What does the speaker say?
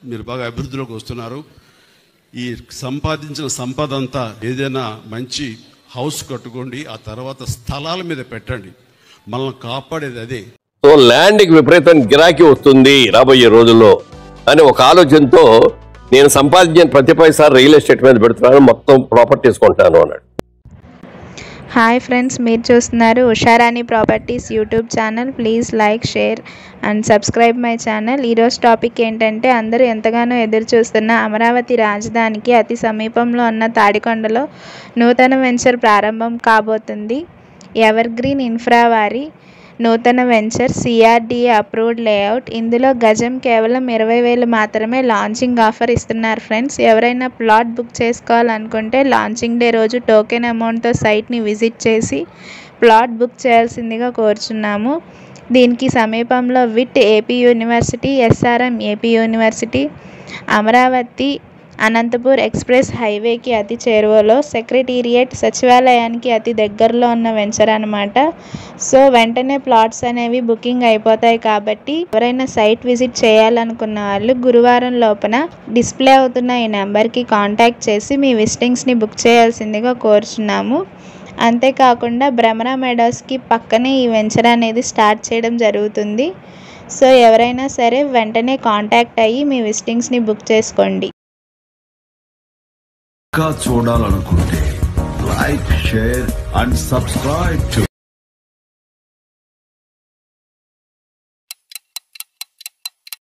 మీరు బాగా అభివృద్ధిలోకి వస్తున్నారు. ఈ సంపాదించిన సంపద అంతా ఏదైనా మంచి హౌస్ కట్టుకోండి, ఆ తర్వాత స్థలాల మీద పెట్టండి. మనల్ని కాపాడేది అదే. సో ల్యాండ్కి విపరీతం గిరాకీ వస్తుంది రాబోయే రోజుల్లో అని ఒక ఆలోచనతో నేను సంపాదించిన ప్రతి పైసా రియల్ ఎస్టేట్ మీద పెడుతున్నాను, మొత్తం ప్రాపర్టీస్ కొంటాను అన్నాడు. హాయ్ ఫ్రెండ్స్, మీరు చూస్తున్నారు Usharani properties YouTube channel. Please like, share and subscribe my channel. ఈరోజు టాపిక్ ఏంటంటే, అందరూ ఎంతగానో ఎదురు చూస్తున్న అమరావతి రాజధానికి అతి సమీపంలో ఉన్న తాడికొండలో నూతన వెంచర్ ప్రారంభం కాబోతుంది. ఎవర్ గ్రీన్ ఇన్ఫ్రా వారి నూతన వెంచర్ సిఆర్డీఏ అప్రూవ్డ్ లేఅవుట్. ఇందులో గజం కేవలం 20,000 మాత్రమే లాంచింగ్ ఆఫర్ ఇస్తున్నారు ఫ్రెండ్స్. ఎవరైనా ప్లాట్ బుక్ చేసుకోవాలనుకుంటే లాంచింగ్ డే రోజు టోకెన్ అమౌంట్తో సైట్ని విజిట్ చేసి ప్లాట్ బుక్ చేయాల్సిందిగా కోరుచున్నాము. దీనికి సమీపంలో VIT AP university, SRM AP university, Amaravati Anantapur express హైవేకి అతి చేరువలో, సెక్రటేరియట్ సచివాలయానికి అతి దగ్గరలో ఉన్న వెంచర్ అనమాట. సో వెంటనే ప్లాట్స్ అనేవి బుకింగ్ అయిపోతాయి కాబట్టి ఎవరైనా సైట్ విజిట్ చేయాలనుకున్న వాళ్ళు గురువారం లోపల డిస్ప్లే అవుతున్న ఈ నెంబర్కి కాంటాక్ట్ చేసి మీ విజిటింగ్స్ని బుక్ చేయాల్సిందిగా కోరుచున్నాము. అంతేకాకుండా భ్రమర మెడోస్కి పక్కనే ఈ వెంచర్ అనేది స్టార్ట్ చేయడం జరుగుతుంది. సో ఎవరైనా సరే వెంటనే కాంటాక్ట్ అయ్యి మీ విజిటింగ్స్ని బుక్ చేసుకోండి. చూడాలనుకుంటే like, share and subscribe to